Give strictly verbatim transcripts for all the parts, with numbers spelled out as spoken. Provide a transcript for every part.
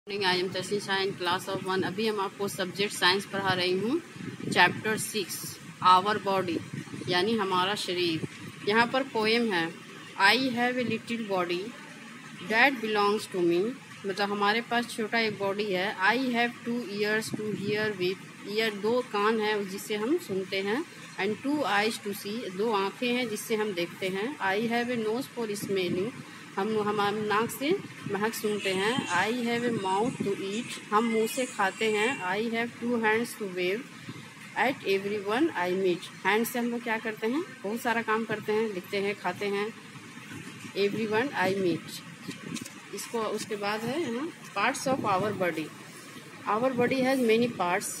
I am Tasnisha in class of one. अभी हम आपको सब्जेक्ट साइंस पढ़ा रही हूँ, चैप्टर सिक्स आवर बॉडी यानी हमारा शरीर। यहाँ पर पोएम है, I have a little body that belongs to me, मतलब हमारे पास छोटा एक बॉडी है। I have two ears to hear with, ear दो कान है जिससे हम सुनते हैं। And two eyes to see, दो आँखें हैं जिससे हम देखते हैं। I have a nose for smelling, हम हम नाक से महक सूंघते हैं। I have a mouth to eat, हम मुंह से खाते हैं। I have two hands to wave at every one I meet, hand से हम लोग क्या करते हैं, बहुत सारा काम करते हैं, लिखते हैं, खाते हैं। Every one I meet. इसको उसके बाद है यहाँ parts of our body. Our body has many parts,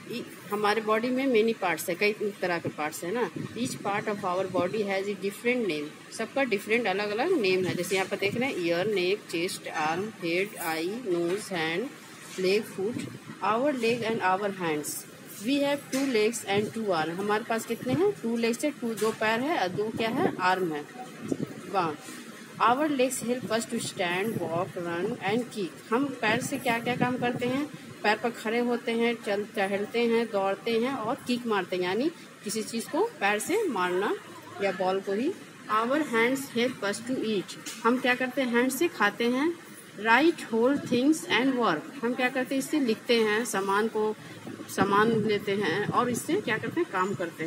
हमारे बॉडी में मेनी पार्ट्स है, कई तरह के पार्ट्स है ना। Each part of our body has a different name, सबका डिफरेंट अलग अलग नेम है। जैसे यहाँ पर देख रहे हैं, ear, neck, chest, arm, head, eye, nose, hand, leg, foot. Our leg and our hands, we have two legs and two arm, हमारे पास कितने हैं, टू लेग्स है, टू दो पैर है और दो क्या है, आर्म है। वाह। Our legs help us to stand, walk, run and kick, हम पैर से क्या क्या काम करते हैं, पैर पर खड़े होते हैं, चल टहलते हैं, दौड़ते हैं और किक मारते हैं, यानी किसी चीज़ को पैर से मारना या बॉल को ही। Our hands help us to eat, हम क्या करते हैं, हैंड से खाते हैं। Write hold things and work, हम क्या करते हैं, इससे लिखते हैं, सामान को सामान लेते हैं और इससे क्या करते हैं, काम करते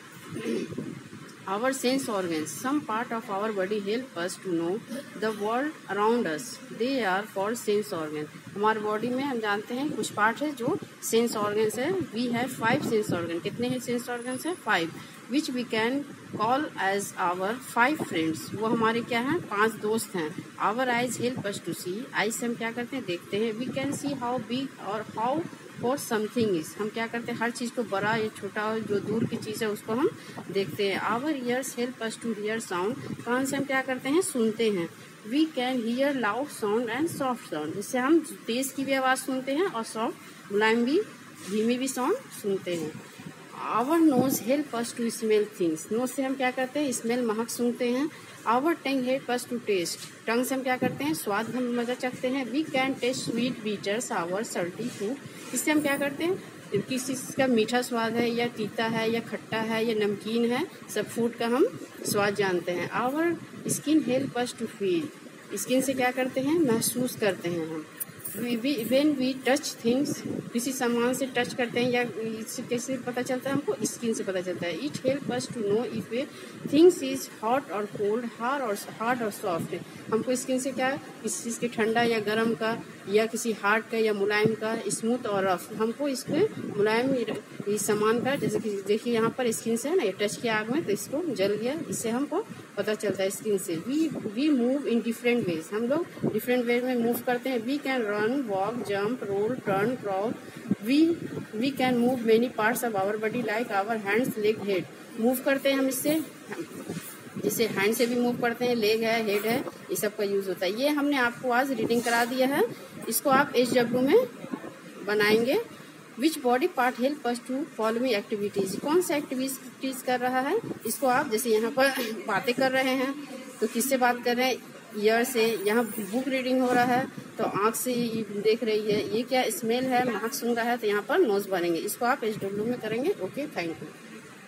हैं। Our sense organs, some part of our body help us to know the world around us. They are called sense organs. हमारे बॉडी में हम जानते हैं कुछ पार्ट है जो सेंस ऑर्गन्स है। We have five sense organs. कितने हैं सेंस ऑर्गन्स है, five, which we can call as our five friends. वो हमारे क्या हैं, पांच दोस्त हैं। Our eyes help us to see. eyes से हम क्या करते हैं, देखते हैं। We can see how big or how और समथिंग इज, हम क्या करते हैं, हर चीज़ को बड़ा या छोटा जो दूर की चीज़ है उसको हम देखते हैं। Our ears help us to hear sound, कान से हम क्या करते हैं, सुनते हैं। We can hear loud sound and soft sound, जिससे हम तेज की भी आवाज़ सुनते हैं और सॉफ्ट मुलायम भी धीमी भी साउंड सुनते हैं। Our nose help us to smell things, nose से हम क्या करते हैं, स्मेल महक सूंघते हैं। Our tongue help us to taste, tongue से हम क्या करते हैं, स्वाद हम मजा चखते हैं। We can taste sweet bitters our salty food, इससे हम क्या करते हैं, किसी चीज़ का मीठा स्वाद है या तीता है या खट्टा है या नमकीन है, सब फूड का हम स्वाद जानते हैं। Our skin help us to feel, skin से क्या करते हैं, महसूस करते हैं हम। वेन वी टच थिंग्स, किसी सामान से टच करते हैं या इससे कैसे पता चलता है हमको, स्किन से पता चलता है। It help us to know if a things is hot और कोल्ड, हार्ड और हार्ड और सॉफ्ट, हमको स्किन से क्या, किसी चीज़ के ठंडा या गर्म का या किसी हार्ड का या मुलायम का, स्मूथ और रफ, हमको इसके मुलायम इस सामान का, जैसे कि देखिए यहाँ पर स्किन से है ना, ये टच किया आग में तो इसको जल गया, इससे हमको पता चलता है स्किन से। We we move in different ways, हम लोग डिफरेंट वे में मूव करते हैं। We can run, walk, jump, roll, turn, crawl. We we can move many parts of our body like our hands, leg, head, move करते हैं हम इससे, जिससे हैंड से भी मूव करते हैं, लेग है, हेड है, ये सब का यूज होता है। ये हमने आपको आज रीडिंग करा दिया है, इसको आप एच डब्ल्यू में बनाएंगे। Which body part help us to following activities, कौन सा एक्टिविटीज कर रहा है, इसको आप जैसे यहाँ पर बातें कर रहे हैं तो किससे बात कर रहे हैं, ईयर से। यहाँ बुक रीडिंग हो रहा है तो आँख से देख रही है। ये क्या स्मेल है, महक सूंघ रहा है तो यहाँ पर नोज बनेंगे। इसको आप एच डब्ल्यू में करेंगे। Okay, thank you.